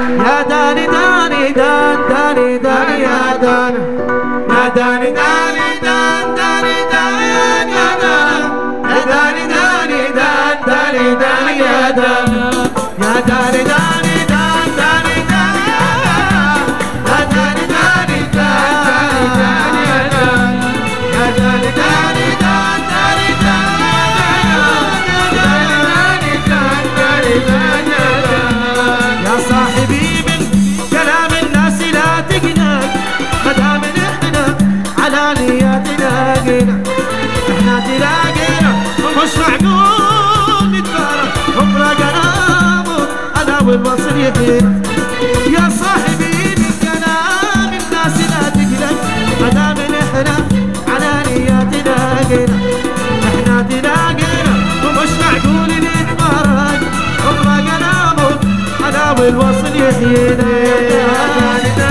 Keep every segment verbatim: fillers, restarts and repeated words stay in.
يا داني داني دان داني داني يا دان يا داني داني دان داني دان يا دان يا داني داني دان داني دان يا دان يا داني داني دان داني دان يا داني داني دان داني يا دان يا داني داني دان داني دان يا داني داني دان داني دان يا دان يا صاحبي من كلام الناس لا تقلق مدام احنا على نياتنا قينا احنا تلاقينا ومش معقول نتفارق عمره قرابه انا والوصل يحيينا يا صاحبي من كلام الناس لا تقلق مدام احنا على نياتنا قينا احنا تلاقينا ومش معقول نتفارق عمره قرابه انا والوصل يحيينا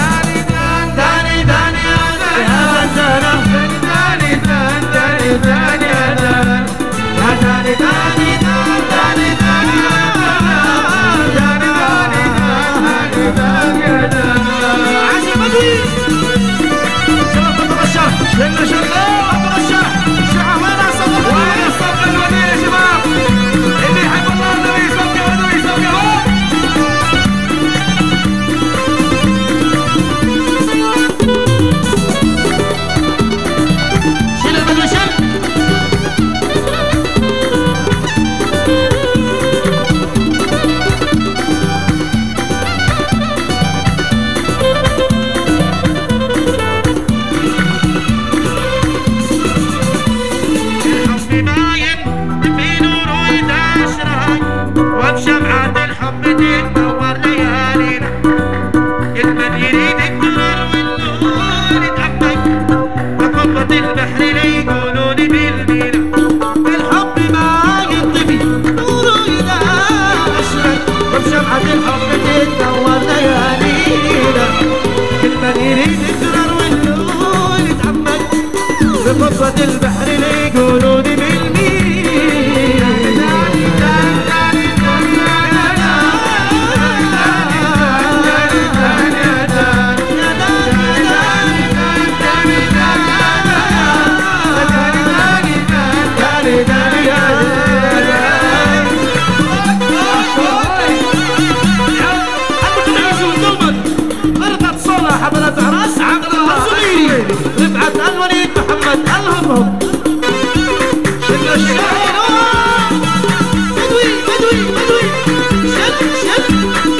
بقبة البحر لي يقولون بالمينا حضرة عراس عبد الرسول رفعت الوليد محمد الهضم شل الشعر بدوي بدوي بدوي شل شل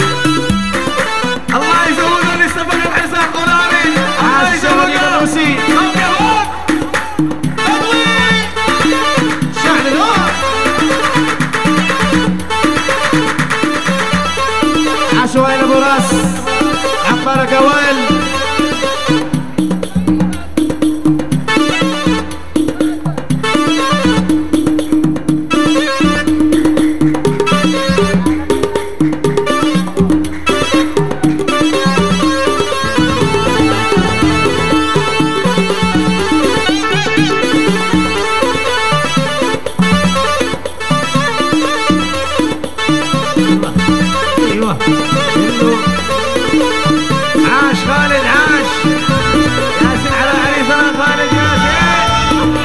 الله يزودني سبق الحساب قراري الله يزودني روسي بدوي شعر نور عشوائي ابو راس عبارك اوائل عاش خالد عاش ياسين على عريسنا خالد ياسين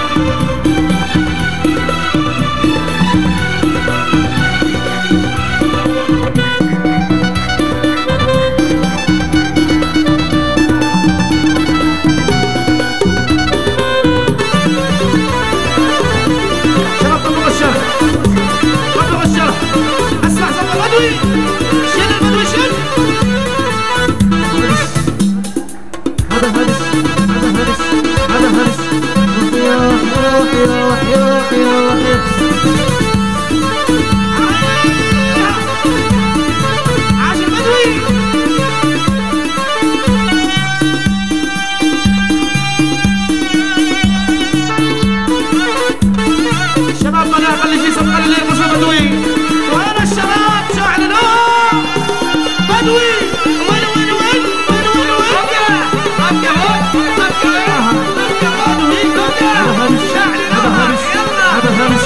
شرف ابو الشرف ابو الشرف اسمع صوت البدوي شيل البدوي شيل هذا هرس هذا هرس هذا هرس يا يا يا يا يا عاش البدوي الشباب ما خلي شي سبق اللي يرقص البدوي وين الشباب شو اعلنوا بدوي وين وين وين وين وين وين ربكة ربكة ربكة بدوي ربكة هذا همس هذا همس هذا همس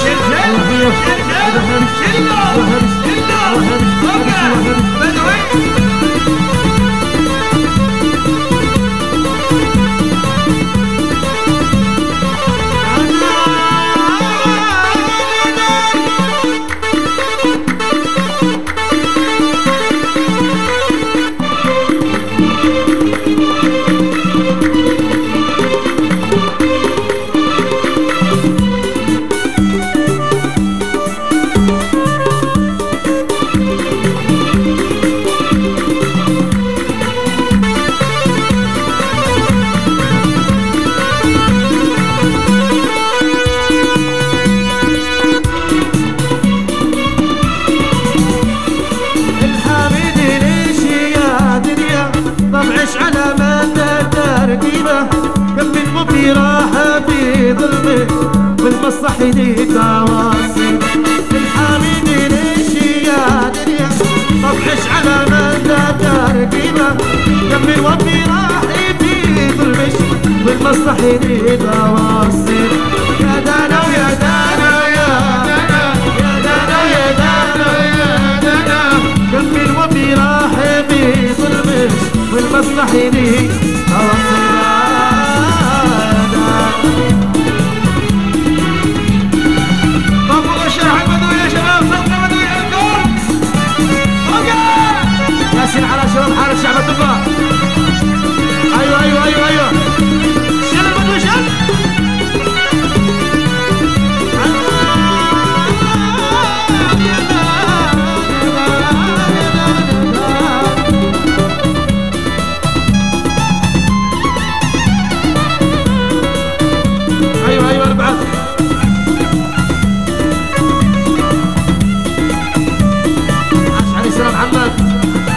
هذا همس هذا همس بدوي طبعش على مدى تركيبه كمل وفي راحه في ظلمه بالمصلحة دي تواصل الحبيب ليش يا دنيا طبعش على مدى تركيبه كمل وفي راحه في ظلمه بالمصلحة دي تواصل يا دانا ويا دانا يا دانا يا دانا يا دانا يا دانا كمل وفي راحه في ظلمه بالمصلحة دي تواصل ياسين على شباب حارة شعبة الله. ايوه ايوه ايوه ايوه شيل البدو شيل. ايوه ايوه اربعة عاش علي سلام محمد.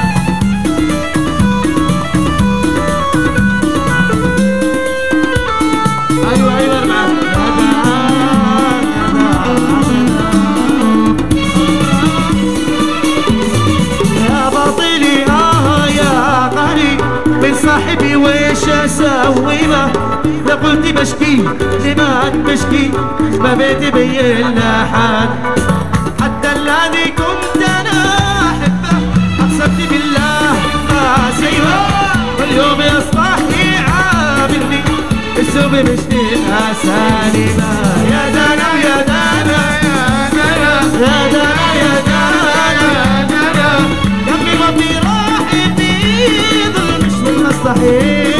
صاحبي ويش اسوي ما لا قلت بشكي لما بشكي ما بتبين لحد حتى الذي كنت انا احبه اقسمت بالله ما سيبه واليوم يصبح يعاملني السوء بشتيها سالمه يا دانا يا دانا يا دانا يا دانا يا دانا يا دانا دمي وفي راحي في ظلم مستحيل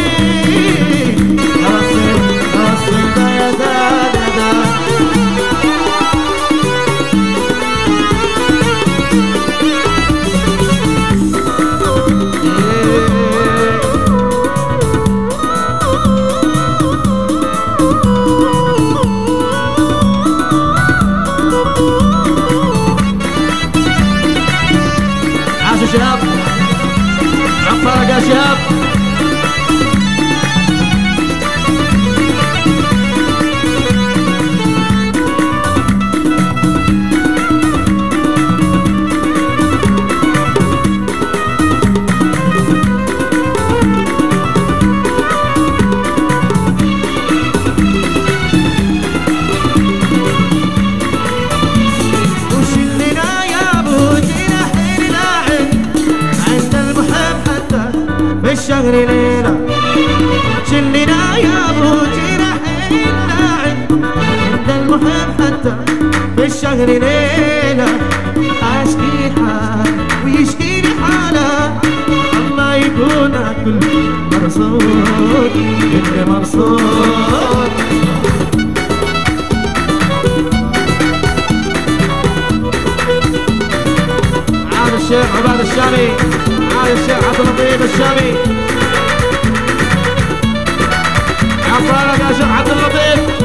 أصل أصل يا دادا عاشوا شباب عفارق يا شباب. الشهر ليلة شلنا يا ابو جناحين لاعب عند المحب حتى بالشهر ليلة اشكي حال ويشكيني حاله الله يكون كل مرصود كل مرصود. عاد الشيخ عباد الشامي عاد الشيخ عبد اللطيف الشامي عفارق يا شيخ عبد اللطيف.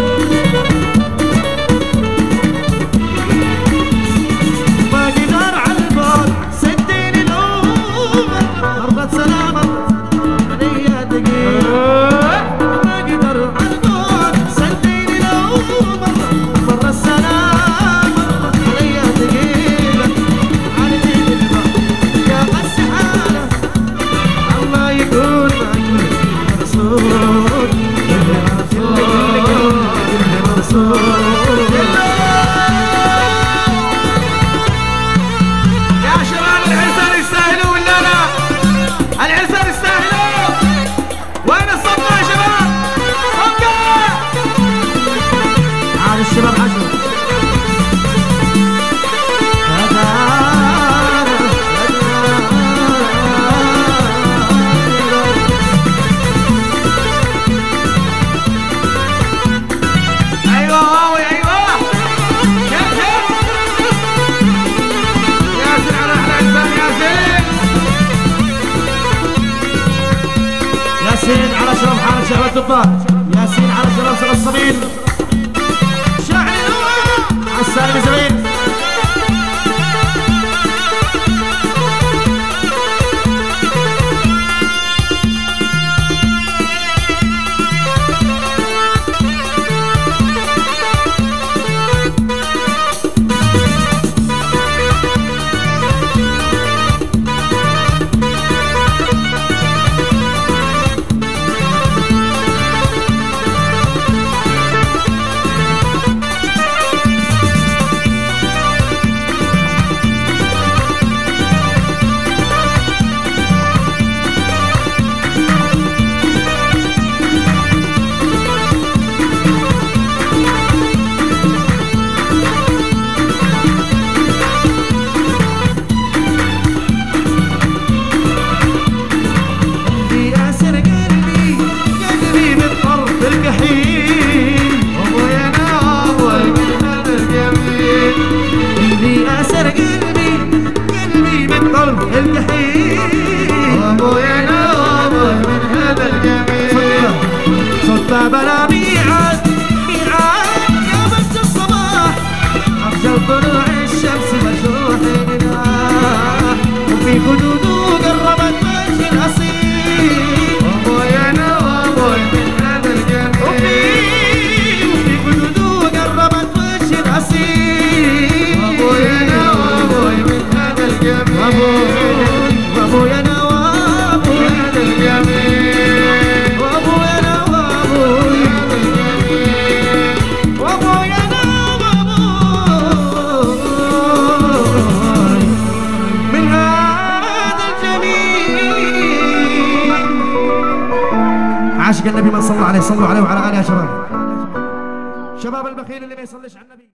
ما قدر على البعد سديني الأمر ضربة سلامة عليا دقيقة ما قدر على البعد سديني الأمر مرة السلامة عليا دقيقة على دين البعد يا بس حالة الله يكون معك رسول يا شباب العرسان يستاهلوا ولا لا؟ العرسان يستاهلوا. وين الصفقة يا شباب؟ صفقة عاد الشباب عشرة ياسين على شرف حارة شهوة الضباط ياسين على شرف سر الصميم شاعر على السالم زميل عاشق النبي من صلى عليه صلوا عليه وعلى اله يا شباب. شباب البخيل اللي ما يصليش على النبي.